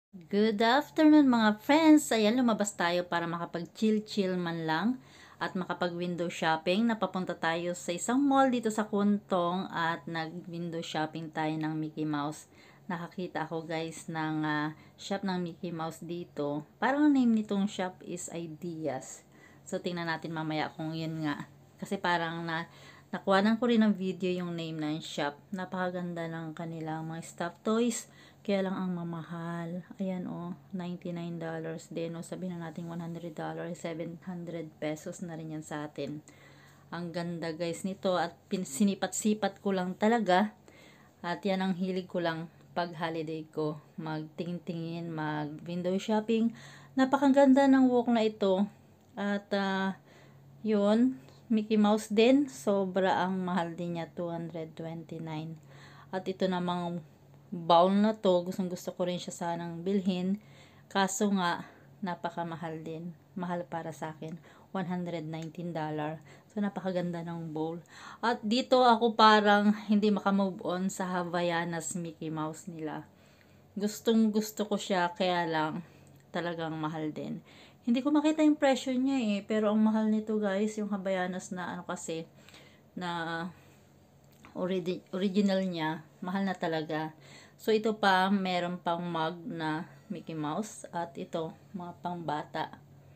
Good afternoon mga friends! Ayan, lumabas tayo para makapag-chill-chill man lang at makapag-window shopping. Napapunta tayo sa isang mall dito sa Kuntong at nag-window shopping tayo ng Mickey Mouse. Nakakita ako guys ng shop ng Mickey Mouse dito. Parang ang name nitong shop is Ideas. So tingnan natin mamaya kung yun nga. Kasi parang nakuhanan ko rin ng video yung name ng shop. Napakaganda ng kanilang mga stuffed toys. Kaya lang ang mamahal. Ayan $99 din o sabihin na natin $100, 700 pesos na rin yan sa atin. Ang ganda guys nito at sinipat-sipat ko lang talaga. At yan ang hilig ko lang pag holiday ko. Magtingin-tingin, mag window shopping. Napakaganda ng walk na ito. At yun, Mickey Mouse din. Sobra ang mahal din niya, $229. At ito namang bowl na to, gustong gusto ko rin siya sanang bilhin, kaso nga napakamahal din, mahal para sa akin, $119. So napakaganda ng bowl. At dito ako parang hindi makamove on sa Havaianas Mickey Mouse nila. Gustong gusto ko siya, kaya lang talagang mahal din. Hindi ko makita yung presyo niya pero ang mahal nito guys, yung Havaianas na ano kasi na original niya, mahal na talaga. So, ito pa, meron pang mug na Mickey Mouse. At ito, mga pang bata.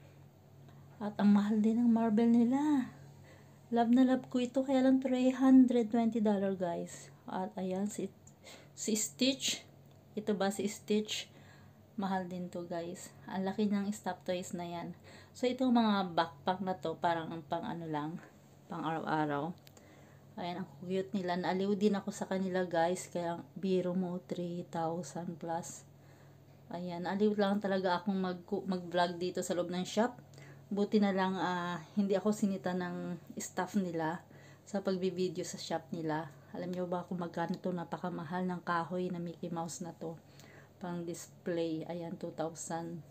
At ang mahal din ng marble nila. Love na love ko ito. Kaya lang $320 guys. At ayan, si Stitch. Ito ba si Stitch? Mahal din to guys. Ang laki ng stuffed toys na yan. So, itong mga backpack na to, parang pang ano lang, pang araw-araw. Ayan, ang cute nila. Naaliw din ako sa kanila guys. Kaya biro mo 3,000 plus. Ayan, naaliw lang talaga akong mag-vlog dito sa loob ng shop. Buti na lang hindi ako sinita ng staff nila sa pagbibideo sa shop nila. Alam nyo ba kung magkano to? Napakamahal ng kahoy na Mickey Mouse na to. Pang display. Ayan, 2,000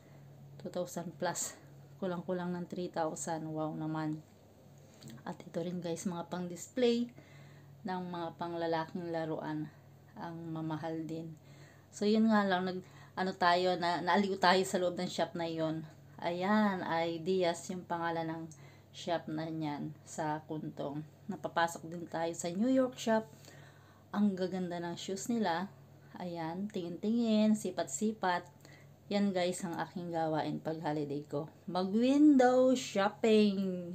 plus. Kulang-kulang ng 3,000. Wow naman. At ito rin guys, mga pang display ng mga panglalaking laruan, ang mamahal din. So yun nga lang, naaliw tayo sa loob ng shop na yon. Ayan, Ideas yung pangalan ng shop na yan sa Kuntong. Napapasok din tayo sa New York shop. Ang gaganda ng shoes nila. Ayan, tingin-tingin, sipat-sipat. Yan guys ang aking gawain pag holiday ko. Mag-window shopping!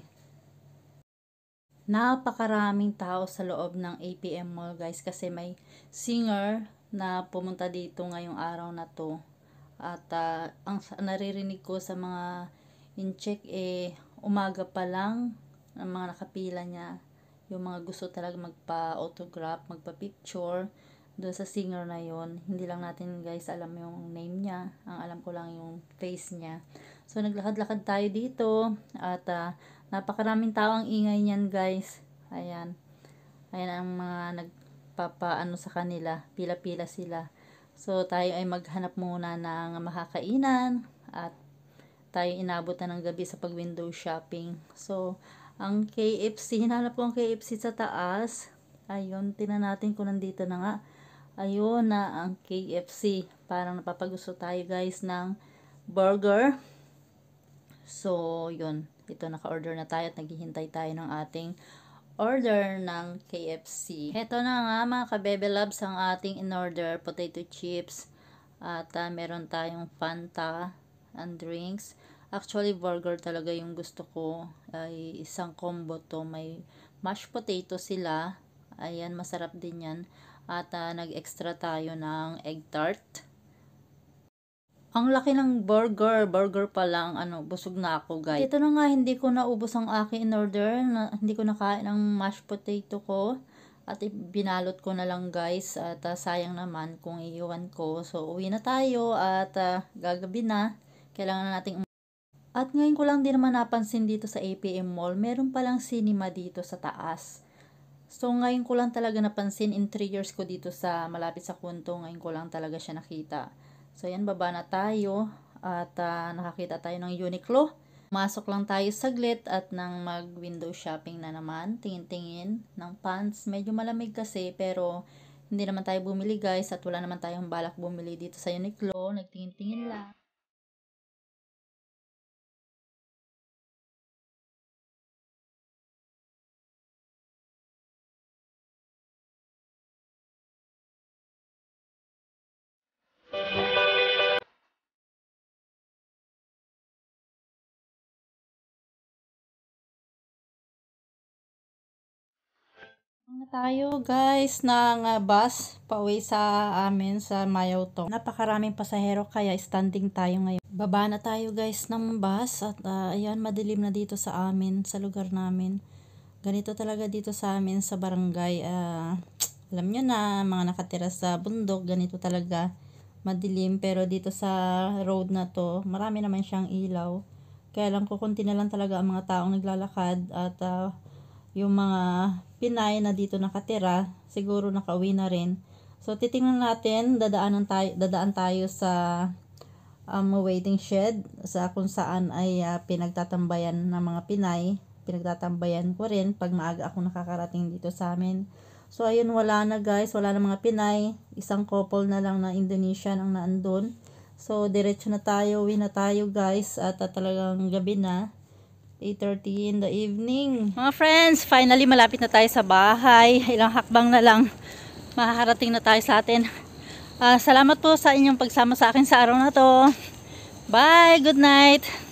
Napakaraming tao sa loob ng APM Mall guys kasi may singer na pumunta dito ngayong araw na to. At ang naririnig ko sa mga in-check umaga pa lang ang mga nakapila niya. Yung mga gusto talaga magpa-autograph, magpa-picture doon sa singer na yon. Hindi lang natin guys alam yung name niya. Ang alam ko lang yung face niya. So naglakad-lakad tayo dito at napakaraming tao, ang ingay niyan guys. Ayan. Ayan ang mga nagpapaano sa kanila. Pila-pila sila. So tayo ay maghanap muna ng makakainan at tayo inabot na ng gabi sa pag-window shopping. So ang KFC, hinanap ko ang KFC sa taas. Ayun, tingnan natin kung nandito na nga. Ayun na ang KFC. Parang napapagusto tayo guys ng burger. So, yun. Ito, naka-order na tayo at naghihintay tayo ng ating order ng KFC. Heto na nga mga kabebe loves ang ating in-order. Potato chips. At meron tayong Fanta and drinks. Actually, burger talaga yung gusto ko. Ay, isang combo to. May mashed potato sila. Ayan, masarap din yan. At nag-extra tayo ng egg tart. Ang laki ng burger pa lang, busog na ako guys. Ito na nga, hindi ko naubos ang aking in-order, hindi ko nakain ang mashed potato ko. At binalot ko na lang guys, at sayang naman kung iiwan ko. So, uwi na tayo at gagabi na. Kailangan na nating at ngayon ko lang din naman napansin dito sa APM Mall, meron palang cinema dito sa taas. So, ngayon ko lang talaga napansin, in 3 years ko dito sa malapit sa Kuntong, ngayon ko lang talaga siya nakita. So, yan, baba na tayo at nakakita tayo ng Uniqlo. Masok lang tayo saglit at nang mag-window shopping na naman. Tingin-tingin ng pants. Medyo malamig kasi pero Hindi naman tayo bumili guys at wala naman tayong balak bumili dito sa Uniqlo. Nagtingin-tingin lang. Na tayo guys ng bus pauwi sa amin sa Mayawto. Napakaraming pasahero kaya standing tayo ngayon. Baba na tayo guys ng bus at ayan, madilim na dito sa amin, sa lugar namin. Ganito talaga dito sa amin sa barangay. Alam nyo na, mga nakatira sa bundok, ganito talaga madilim. Pero dito sa road na to, marami naman siyang ilaw. Kaya lang kukunti na lang talaga ang mga taong naglalakad at yung mga Pinay na dito nakatira, siguro nakauwi na rin. So titingnan natin, dadaan tayo sa waiting shed sa kung saan ay pinagtatambayan ng mga Pinay. Pinagtatambayan ko rin pag maaga ako nakakarating dito sa amin. So ayun, wala na guys, wala na mga Pinay. Isang couple na lang na Indonesian ang naandun. So diretso na tayo, uwi na tayo guys at talagang gabi na. 8:30 in the evening. Mga friends, finally malapit na tayo sa bahay. Ilang hakbang na lang makakarating na tayo sa atin. Salamat po sa inyong pagsama sa akin sa araw na to. Bye, good night.